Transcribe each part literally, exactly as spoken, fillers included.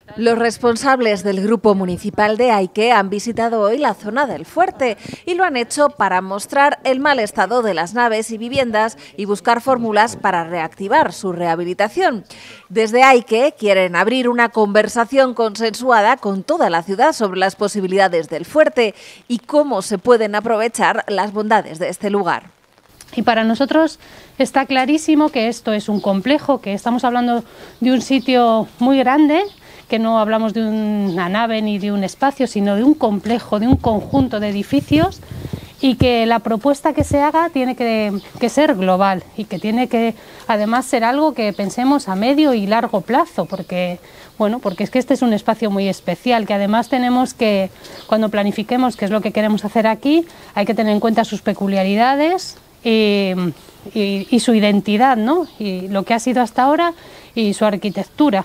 Los responsables del Grupo Municipal de Aike han visitado hoy la zona del Fuerte y lo han hecho para mostrar el mal estado de las naves y viviendas y buscar fórmulas para reactivar su rehabilitación. Desde Aike quieren abrir una conversación consensuada con toda la ciudad sobre las posibilidades del Fuerte y cómo se pueden aprovechar las bondades de este lugar. Y para nosotros está clarísimo que esto es un complejo, que estamos hablando de un sitio muy grande, que no hablamos de una nave ni de un espacio, sino de un complejo, de un conjunto de edificios, y que la propuesta que se haga tiene que, que ser global y que tiene que además ser algo que pensemos a medio y largo plazo, porque, bueno, porque es que este es un espacio muy especial, que además tenemos que, cuando planifiquemos qué es lo que queremos hacer aquí, hay que tener en cuenta sus peculiaridades y, y, y su identidad, ¿no? Y lo que ha sido hasta ahora y su arquitectura.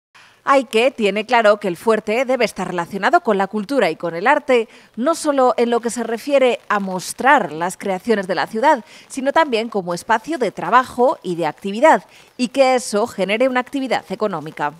Aike tiene claro que el Fuerte debe estar relacionado con la cultura y con el arte, no solo en lo que se refiere a mostrar las creaciones de la ciudad, sino también como espacio de trabajo y de actividad, y que eso genere una actividad económica.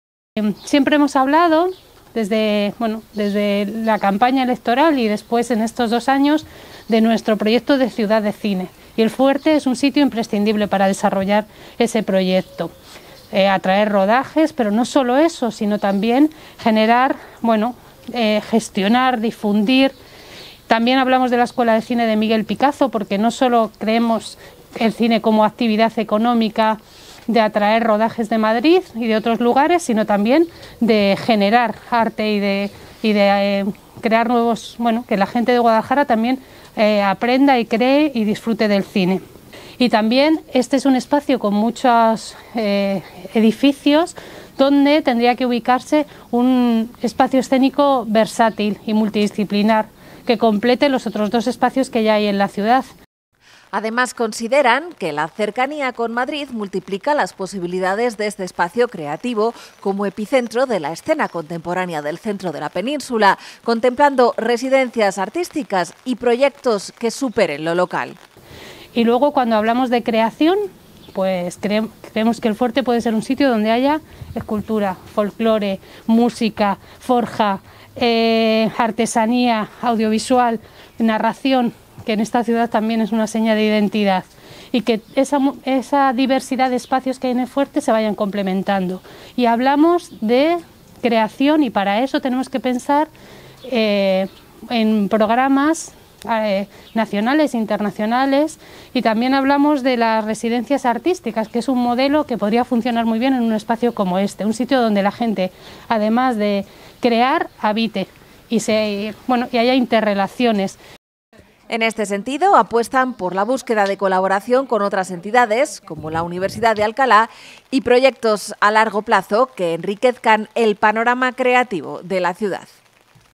Siempre hemos hablado, desde, bueno, desde la campaña electoral y después en estos dos años, de nuestro proyecto de ciudad de cine, y el Fuerte es un sitio imprescindible para desarrollar ese proyecto. Eh, atraer rodajes, pero no solo eso, sino también generar, bueno, eh, gestionar, difundir. También hablamos de la Escuela de Cine de Miguel Picazo, porque no solo creemos el cine como actividad económica de atraer rodajes de Madrid y de otros lugares, sino también de generar arte y de, y de eh, crear nuevos, bueno, que la gente de Guadalajara también eh, aprenda y cree y disfrute del cine. Y también este es un espacio con muchos eh, edificios donde tendría que ubicarse un espacio escénico versátil y multidisciplinar que complete los otros dos espacios que ya hay en la ciudad. Además, consideran que la cercanía con Madrid multiplica las posibilidades de este espacio creativo como epicentro de la escena contemporánea del centro de la península, contemplando residencias artísticas y proyectos que superen lo local. Y luego, cuando hablamos de creación, pues cre creemos que el Fuerte puede ser un sitio donde haya escultura, folclore, música, forja, eh, artesanía, audiovisual, narración, que en esta ciudad también es una seña de identidad, y que esa, esa diversidad de espacios que hay en el Fuerte se vayan complementando. Y hablamos de creación, y para eso tenemos que pensar eh, en programas Eh, nacionales e internacionales, y también hablamos de las residencias artísticas, que es un modelo que podría funcionar muy bien en un espacio como este, un sitio donde la gente, además de crear, habite y, se, bueno, y haya interrelaciones. En este sentido, apuestan por la búsqueda de colaboración con otras entidades, como la Universidad de Alcalá, y proyectos a largo plazo que enriquezcan el panorama creativo de la ciudad.